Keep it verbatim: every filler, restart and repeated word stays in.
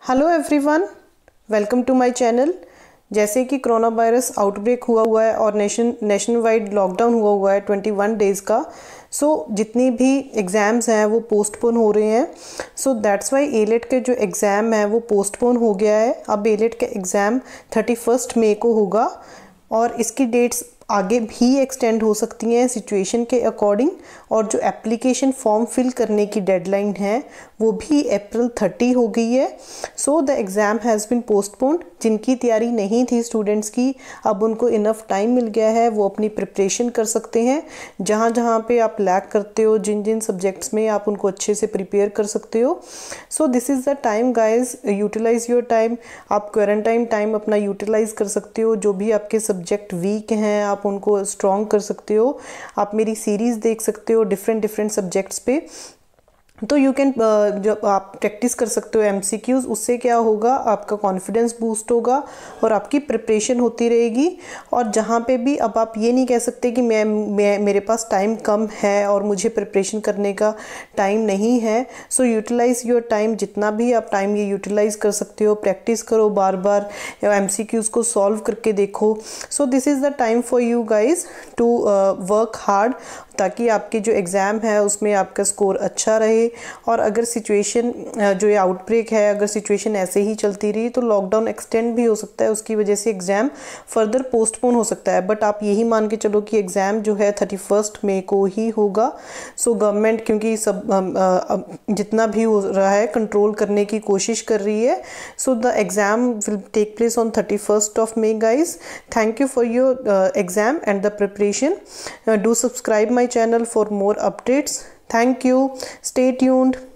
Hello everyone, welcome to my channel. जैसे कि corona virus outbreak हुआ हुआ है और नेशन नेशन वाइड लॉकडाउन हुआ हुआ है इक्कीस डेज़ का। सो so, जितनी भी एग्ज़ाम्स हैं वो पोस्टपोन हो रहे हैं। सो दैट्स वाई एलेट के जो एग्ज़ाम है वो पोस्टपोन हो गया है। अब एलेट का एग्ज़ाम थर्टी फर्स्ट मई को होगा और इसकी डेट्स आगे भी एक्सटेंड हो सकती हैं सिचुएशन के अकॉर्डिंग। और जो एप्लीकेशन फॉर्म फिल करने की डेडलाइन है वो भी अप्रैल थर्टी हो गई है। So the exam has been postponed. जिनकी तैयारी नहीं थी स्टूडेंट्स की, अब उनको इनफ टाइम मिल गया है, वो अपनी प्रिपरेशन कर सकते हैं। जहाँ जहाँ पे आप लैक करते हो, जिन जिन सब्जेक्ट्स में, आप उनको अच्छे से प्रिपेयर कर सकते हो। So this is the time guys, utilise your time. आप क्वारंटाइन टाइम अपना यूटिलाइज़ कर सकते हो। जो भी आपके सब्जेक्ट वीक हैं आप उनको स्ट्रॉन्ग कर सकते हो। आप मेरी सीरीज़ देख सकते हो डिफरेंट डिफरेंट सब्जेक्ट्स पे। तो यू कैन जब आप प्रैक्टिस कर सकते हो एमसीक्यूज, उससे क्या होगा, आपका कॉन्फिडेंस बूस्ट होगा और आपकी प्रिपरेशन होती रहेगी। और जहाँ पे भी अब आप ये नहीं कह सकते कि मैं, मैं मेरे पास टाइम कम है और मुझे प्रिपरेशन करने का टाइम नहीं है। सो यूटिलाइज़ योर टाइम, जितना भी आप टाइम ये यूटिलाइज़ कर सकते हो। प्रैक्टिस करो बार बार, एमसीक्यूज को सॉल्व करके देखो। So this is the time for you guys to work hard, ताकि आपके जो एग्ज़ाम है उसमें आपका स्कोर अच्छा रहे। और अगर सिचुएशन जो ये आउटब्रेक है, अगर सिचुएशन ऐसे ही चलती रही तो लॉकडाउन एक्सटेंड भी हो सकता है, उसकी वजह से एग्ज़ाम फर्दर पोस्टपोन हो सकता है। बट आप यही मान के चलो कि एग्ज़ाम जो है थर्टी फर्स्ट मई को ही होगा। सो गवर्नमेंट, क्योंकि सब जितना भी हो रहा है कंट्रोल करने की कोशिश कर रही है। So the exam will take place on thirty first of May guys. Thank you for your exam and the preparation. Do subscribe my channel for more updates. Thank you. Stay tuned.